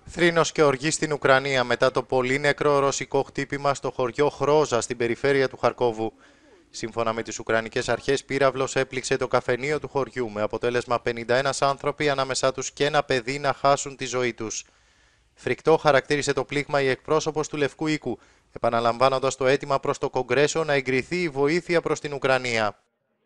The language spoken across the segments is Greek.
Θρήνος και οργή στην Ουκρανία μετά το πολύ νεκρό ρωσικό χτύπημα στο χωριό Χρόζα στην περιφέρεια του Χαρκόβου. Σύμφωνα με τις Ουκρανικές αρχές, πύραυλος έπληξε το καφενείο του χωριού με αποτέλεσμα 51 άνθρωποι, ανάμεσά τους και ένα παιδί, να χάσουν τη ζωή τους. Φρικτό χαρακτήρισε το πλήγμα η εκπρόσωπος του Λευκού Οίκου, επαναλαμβάνοντας το αίτημα προς το Κογκρέσο να εγκριθεί η βοήθεια προς την Ουκρανία.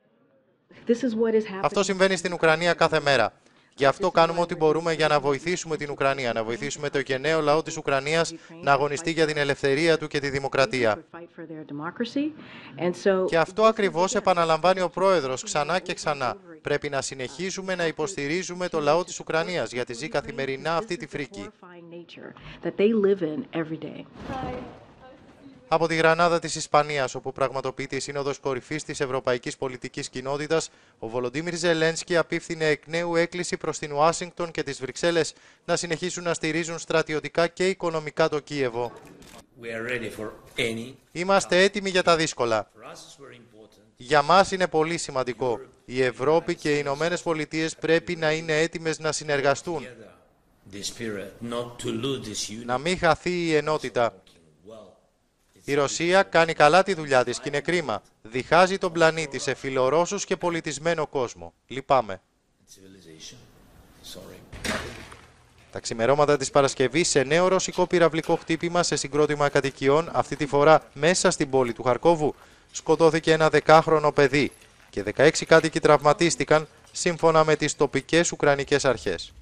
Αυτό συμβαίνει στην Ουκρανία κάθε μέρα. Γι' αυτό κάνουμε ό,τι μπορούμε για να βοηθήσουμε την Ουκρανία, να βοηθήσουμε το γενναίο λαό της Ουκρανίας να αγωνιστεί για την ελευθερία του και τη δημοκρατία. Και αυτό ακριβώς επαναλαμβάνει ο Πρόεδρος ξανά και ξανά. Πρέπει να συνεχίσουμε να υποστηρίζουμε το λαό της Ουκρανίας, γιατί ζει καθημερινά αυτή τη φρίκη. Από τη Γρανάδα της Ισπανίας, όπου πραγματοποιείται η Σύνοδος Κορυφής της Ευρωπαϊκής Πολιτικής Κοινότητας, ο Βολοντίμιρ Ζελένσκι απίφθινε εκ νέου έκκληση προς την Ουάσιγκτον και τις Βρυξέλλες να συνεχίσουν να στηρίζουν στρατιωτικά και οικονομικά το Κίεβο. Είμαστε έτοιμοι για τα δύσκολα. Για μας είναι πολύ σημαντικό. Η Ευρώπη και οι Ηνωμένες Πολιτείες πρέπει να είναι έτοιμες να συνεργαστούν. Να μην χαθεί η ενότητα. Η Ρωσία κάνει καλά τη δουλειά της και είναι κρίμα. Διχάζει τον πλανήτη σε φιλορώσους και πολιτισμένο κόσμο. Λυπάμαι. Τα ξημερώματα της Παρασκευής, σε νέο ρωσικό πυραυλικό χτύπημα σε συγκρότημα κατοικιών, αυτή τη φορά μέσα στην πόλη του Χαρκόβου, σκοτώθηκε ένα 10χρονο παιδί και 16 κάτοικοι τραυματίστηκαν, σύμφωνα με τις τοπικές ουκρανικές αρχές.